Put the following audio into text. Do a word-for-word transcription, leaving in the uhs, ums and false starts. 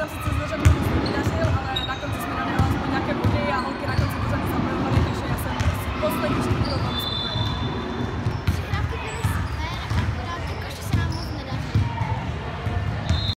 nám sice z začátku moc nevydařil, ale na konci jsme dali alespoň nějaké body a holky na konci pořadu zabojovaly, takže já jsem poslední čtvrtý